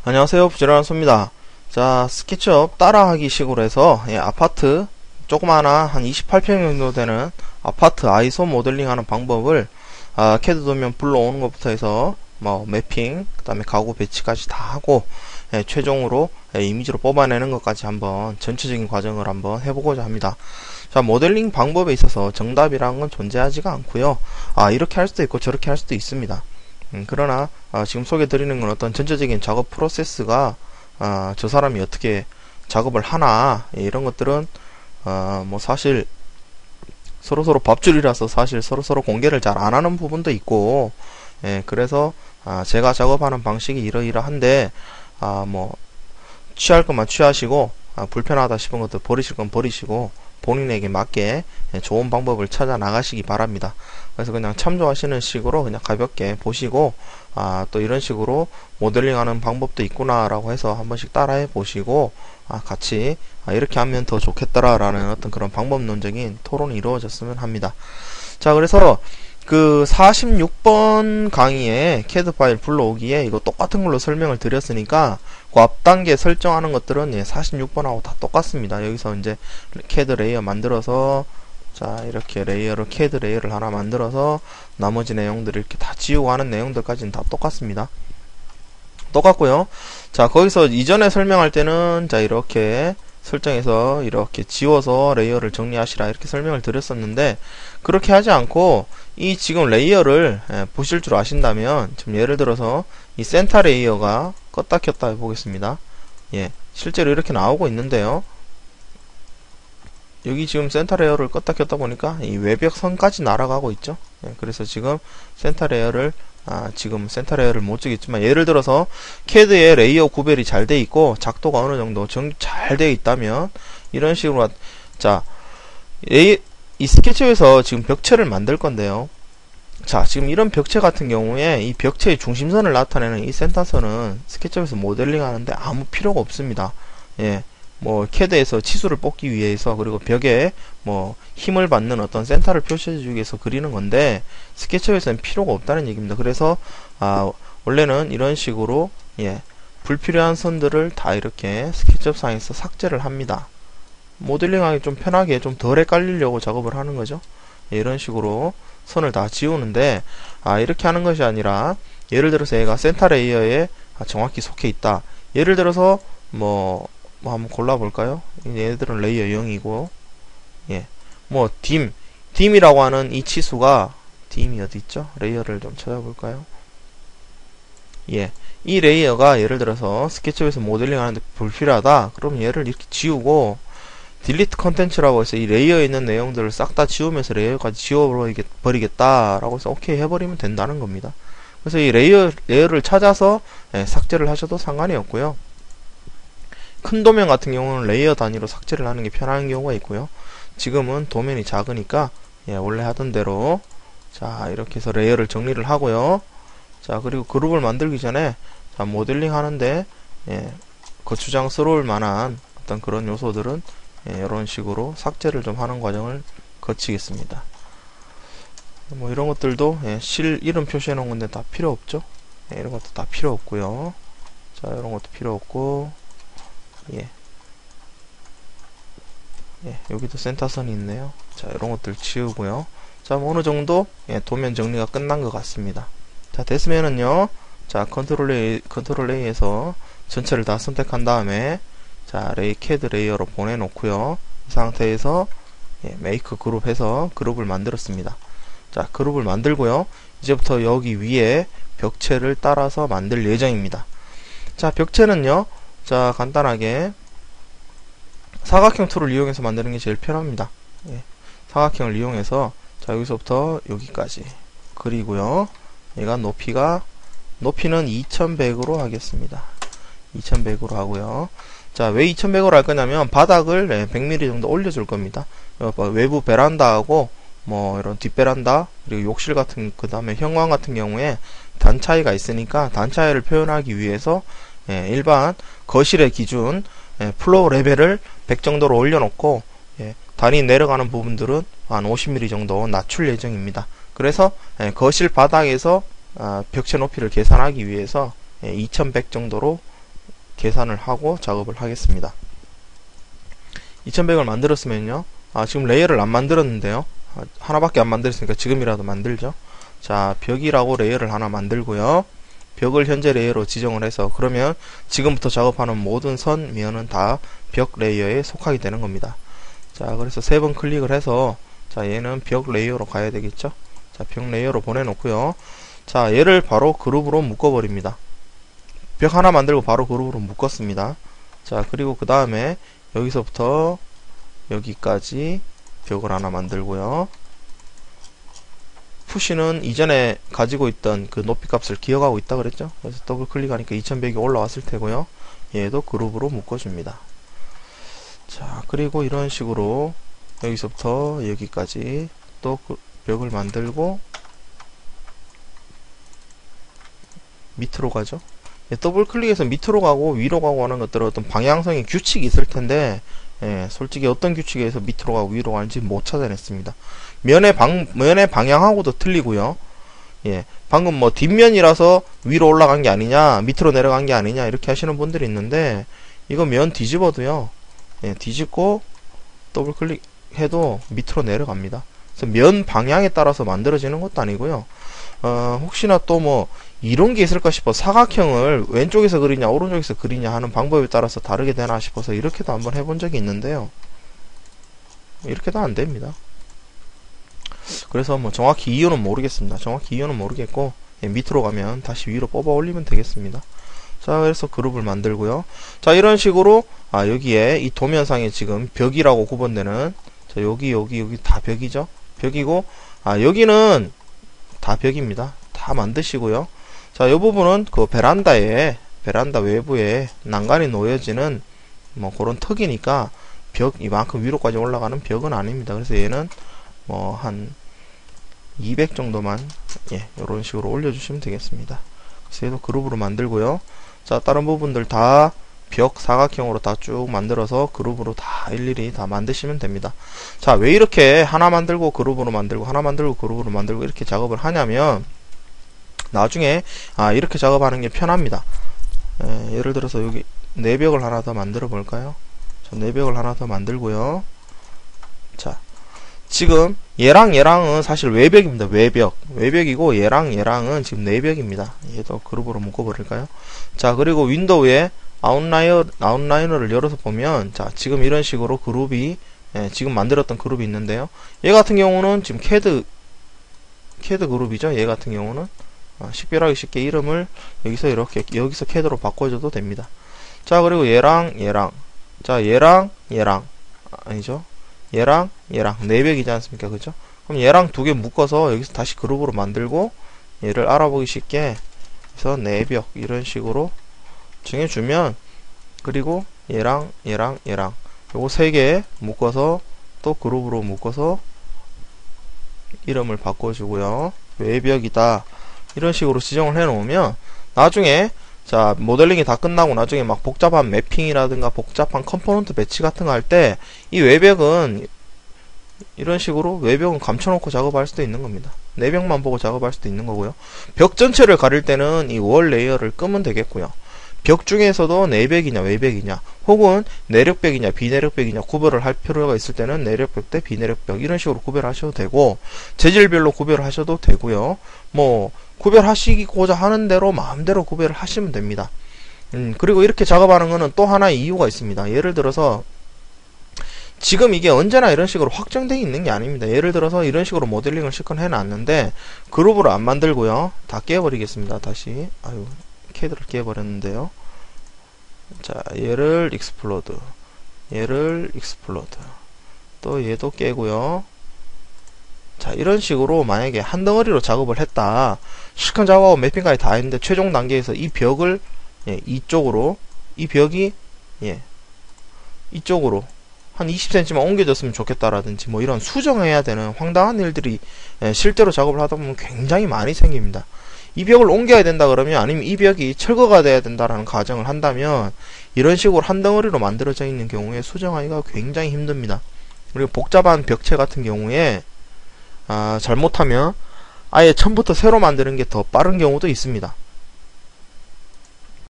안녕하세요, 부지런한 소입니다. 자, 스케치업 따라하기 식으로 해서 아파트 조그마한 한 28평 정도 되는 아파트 아이소 모델링 하는 방법을 캐드 도면 불러오는 것부터 해서 뭐 매핑, 그 다음에 가구 배치까지 다 하고 최종으로 이미지로 뽑아내는 것까지 한번 전체적인 과정을 한번 해보고자 합니다. 자, 모델링 방법에 있어서 정답이라는 건 존재하지가 않고요. 이렇게 할 수도 있고 저렇게 할 수도 있습니다. 그러나 지금 소개드리는 건 어떤 전체적인 작업 프로세스가 저 사람이 어떻게 작업을 하나 이런 것들은 뭐 사실 서로서로 밥줄이라서 사실 서로서로 공개를 잘 안하는 부분도 있고, 그래서 제가 작업하는 방식이 이러이러한데 뭐 취할 것만 취하시고 불편하다 싶은 것들 버리실 건 버리시고 본인에게 맞게 좋은 방법을 찾아 나가시기 바랍니다. 그래서 그냥 참조하시는 식으로 그냥 가볍게 보시고 또 이런 식으로 모델링 하는 방법도 있구나 라고 해서 한 번씩 따라해 보시고 같이 이렇게 하면 더 좋겠더라 라는 어떤 그런 방법론적인 토론이 이루어졌으면 합니다. 자, 그래서 그 46번 강의에 캐드 파일 불러오기에 이거 똑같은 걸로 설명을 드렸으니까 그 앞단계 설정하는 것들은 46번하고 다 똑같습니다. 여기서 이제 캐드 레이어 만들어서 자, 이렇게 레이어를 캐드 레이어를 하나 만들어서 나머지 내용들을 이렇게 다 지우고 하는 내용들까지는 다 똑같습니다. 똑같고요. 자, 거기서 이전에 설명할 때는 자, 이렇게 설정해서 이렇게 지워서 레이어를 정리하시라 이렇게 설명을 드렸었는데, 그렇게 하지 않고 이 지금 레이어를 보실 줄 아신다면 지금 예를 들어서 이 센터 레이어가 껐다 켰다 해보겠습니다. 실제로 이렇게 나오고 있는데요. 여기 지금 센터 레이어를 껐다 켰다 보니까 이 외벽 선까지 날아가고 있죠. 그래서 지금 센터 레이어를 지금 센터 레이어를 못 주겠지만, 예를 들어서 캐드의 레이어 구별이 잘 돼 있고 작도가 어느 정도 잘 돼 있다면 이런 식으로 자, 이 스케치에서 지금 벽체를 만들 건데요. 자, 지금 이런 벽체 같은 경우에 이 벽체의 중심선을 나타내는 이 센터선은 스케치업에서 모델링 하는데 아무 필요가 없습니다. 뭐 캐드에서 치수를 뽑기 위해서, 그리고 벽에 뭐 힘을 받는 어떤 센터를 표시해 주기 위해서 그리는 건데 스케치업에서는 필요가 없다는 얘기입니다. 그래서 원래는 이런 식으로 불필요한 선들을 다 이렇게 스케치업 상에서 삭제를 합니다. 모델링하기 좀 편하게 좀 덜 헷갈리려고 작업을 하는 거죠. 이런 식으로 선을 다 지우는데 이렇게 하는 것이 아니라, 예를 들어서 얘가 센터 레이어에 정확히 속해 있다. 예를 들어서 뭐 한번 골라볼까요? 얘들은 레이어 0이고, 뭐 딤이라고 하는 이 치수가, 딤이 어디 있죠? 레이어를 좀 찾아볼까요? 이 레이어가 예를 들어서 스케치업에서 모델링 하는데 불필요하다. 그럼 얘를 이렇게 지우고 딜리트 컨텐츠라고 해서 이 레이어에 있는 내용들을 싹 다 지우면서 레이어까지 지워버리겠다 라고 해서 오케이 해버리면 된다는 겁니다. 그래서 이 레이어를 찾아서 삭제를 하셔도 상관이 없고요. 큰 도면 같은 경우는 레이어 단위로 삭제를 하는 게 편한 경우가 있고요. 지금은 도면이 작으니까 원래 하던 대로 자, 이렇게 해서 레이어를 정리를 하고요. 자, 그리고 그룹을 만들기 전에 자, 모델링 하는데 거추장스러울 만한 어떤 그런 요소들은 이런 식으로 삭제를 좀 하는 과정을 거치겠습니다. 뭐 이런 것들도 실 이름 표시해 놓은 건데 다 필요 없죠. 이런 것도 다 필요 없고요. 자, 이런 것도 필요 없고, 여기도 센터선이 있네요. 자, 이런 것들 지우고요. 자, 뭐 어느 정도 도면 정리가 끝난 것 같습니다. 자, 됐으면은요, 자, 컨트롤 A에서 전체를 다 선택한 다음에 자, 캐드 레이어로 보내놓고요. 이 상태에서 메이크 그룹 해서 그룹을 만들었습니다. 자, 그룹을 만들고요. 이제부터 여기 위에 벽체를 따라서 만들 예정입니다. 자, 벽체는요, 자, 간단하게 사각형 툴을 이용해서 만드는 게 제일 편합니다. 사각형을 이용해서 자, 여기서부터 여기까지 그리고요. 얘가 높이는 2100으로 하겠습니다. 2100으로 하고요. 자, 왜 2100으로 할 거냐면 바닥을 100mm 정도 올려줄 겁니다. 외부 베란다하고 뭐 이런 뒷베란다, 그리고 욕실 같은, 그 다음에 현관 같은 경우에 단 차이가 있으니까 단 차이를 표현하기 위해서 일반 거실의 기준 플로우 레벨을 100 정도로 올려놓고 단이 내려가는 부분들은 한 50mm 정도 낮출 예정입니다. 그래서 거실 바닥에서 벽체 높이를 계산하기 위해서 2100 정도로 계산을 하고 작업을 하겠습니다. 2100을 만들었으면요. 지금 레이어를 안 만들었는데요. 하나밖에 안 만들었으니까 지금이라도 만들죠. 자, 벽이라고 레이어를 하나 만들고요. 벽을 현재 레이어로 지정을 해서, 그러면 지금부터 작업하는 모든 선, 면은 다 벽 레이어에 속하게 되는 겁니다. 자, 그래서 3번 클릭을 해서, 자, 얘는 벽 레이어로 가야 되겠죠. 자, 벽 레이어로 보내놓고요. 자, 얘를 바로 그룹으로 묶어버립니다. 벽 하나 만들고 바로 그룹으로 묶었습니다. 자, 그리고 그 다음에 여기서부터 여기까지 벽을 하나 만들고요. 푸시는 이전에 가지고 있던 그 높이 값을 기억하고 있다 그랬죠. 그래서 더블 클릭하니까 2100이 올라왔을 테고요. 얘도 그룹으로 묶어줍니다. 자, 그리고 이런 식으로 여기서부터 여기까지 또 벽을 만들고 밑으로 가죠. 더블 클릭해서 밑으로 가고 위로 가고 하는 것들은 어떤 방향성의 규칙이 있을 텐데, 솔직히 어떤 규칙에 의해서 밑으로 가고 위로 가는지 못 찾아냈습니다. 면의 방향하고도 틀리고요. 방금 뭐 뒷면이라서 위로 올라간 게 아니냐, 밑으로 내려간 게 아니냐, 이렇게 하시는 분들이 있는데, 이거 면 뒤집어도요, 뒤집고 더블 클릭해도 밑으로 내려갑니다. 그래서 면 방향에 따라서 만들어지는 것도 아니고요. 혹시나 또 뭐 이런 게 있을까 싶어 사각형을 왼쪽에서 그리냐 오른쪽에서 그리냐 하는 방법에 따라서 다르게 되나 싶어서 이렇게도 한번 해본 적이 있는데요. 이렇게도 안 됩니다. 그래서 뭐 정확히 이유는 모르겠습니다. 정확히 이유는 모르겠고, 밑으로 가면 다시 위로 뽑아 올리면 되겠습니다. 자, 그래서 그룹을 만들고요. 자, 이런 식으로 여기에 이 도면상에 지금 벽이라고 구분되는, 자, 여기 다 벽이죠. 벽이고, 여기는 다 벽입니다. 다 만드시고요. 자, 이 부분은 그 베란다 외부에 난간이 놓여지는 뭐 그런 턱이니까 벽 이만큼 위로까지 올라가는 벽은 아닙니다. 그래서 얘는 뭐 한 200 정도만 이런 식으로 올려주시면 되겠습니다. 그래서 얘도 그룹으로 만들고요. 자, 다른 부분들 다 벽 사각형으로 다 쭉 만들어서 그룹으로 다 일일이 다 만드시면 됩니다. 자, 왜 이렇게 하나 만들고 그룹으로 만들고 하나 만들고 그룹으로 만들고 이렇게 작업을 하냐면, 나중에 이렇게 작업하는 게 편합니다. 예를 들어서 여기 내벽을 하나 더 만들어 볼까요? 자, 내벽을 하나 더 만들고요. 자, 지금 얘랑은 사실 외벽입니다. 외벽이고 얘랑은 지금 내벽입니다. 얘도 그룹으로 묶어 버릴까요? 자, 그리고 윈도우에 아웃라이너를 열어서 보면, 자, 지금 이런 식으로 그룹이, 지금 만들었던 그룹이 있는데요. 얘 같은 경우는 지금 CAD 그룹이죠. 얘 같은 경우는 식별하기 쉽게 이름을 여기서 CAD로 바꿔줘도 됩니다. 자, 그리고 얘랑 자, 얘랑 아니죠. 얘랑 내벽이지 않습니까? 그죠? 그럼 얘랑 두 개 묶어서 여기서 다시 그룹으로 만들고, 얘를 알아보기 쉽게 해서 내벽 이런 식으로 정해주면, 그리고 얘랑 요거 세 개 묶어서 또 그룹으로 묶어서 이름을 바꿔주고요. 외벽이다 이런 식으로 지정을 해 놓으면, 나중에 자, 모델링이 다 끝나고 나중에 막 복잡한 매핑이라든가 복잡한 컴포넌트 배치 같은 거 할 때 이 외벽은 이런 식으로 외벽은 감춰놓고 작업할 수도 있는 겁니다. 내벽만 보고 작업할 수도 있는 거고요. 벽 전체를 가릴 때는 이 월 레이어를 끄면 되겠고요. 벽 중에서도 내벽이냐 외벽이냐 혹은 내력벽이냐 비내력벽이냐 구별을 할 필요가 있을 때는 내력벽 대 비내력벽 이런 식으로 구별하셔도 되고, 재질별로 구별하셔도 되고요. 뭐 구별하시고자 하는 대로 마음대로 구별을 하시면 됩니다. 그리고 이렇게 작업하는 거는 또 하나의 이유가 있습니다. 예를 들어서 지금 이게 언제나 이런 식으로 확정되어 있는 게 아닙니다. 예를 들어서 이런 식으로 모델링을 실컷 해놨는데 그룹으로 안 만들고요. 다 깨버리겠습니다. 다시 CAD를 깨버렸는데요. 자, 얘를 익스플로드, 또 얘도 깨고요. 자, 이런 식으로 만약에 한 덩어리로 작업을 했다, 실컷 작업하고 매핑까지 다 했는데 최종 단계에서 이 벽을 이쪽으로, 이 벽이 이쪽으로 한 20cm만 옮겨졌으면 좋겠다라든지 뭐 이런 수정해야 되는 황당한 일들이 실제로 작업을 하다 보면 굉장히 많이 생깁니다. 이 벽을 옮겨야 된다 그러면, 아니면 이 벽이 철거가 돼야 된다라는 가정을 한다면, 이런 식으로 한 덩어리로 만들어져 있는 경우에 수정하기가 굉장히 힘듭니다. 그리고 복잡한 벽체 같은 경우에 잘못하면 아예 처음부터 새로 만드는 게 더 빠른 경우도 있습니다.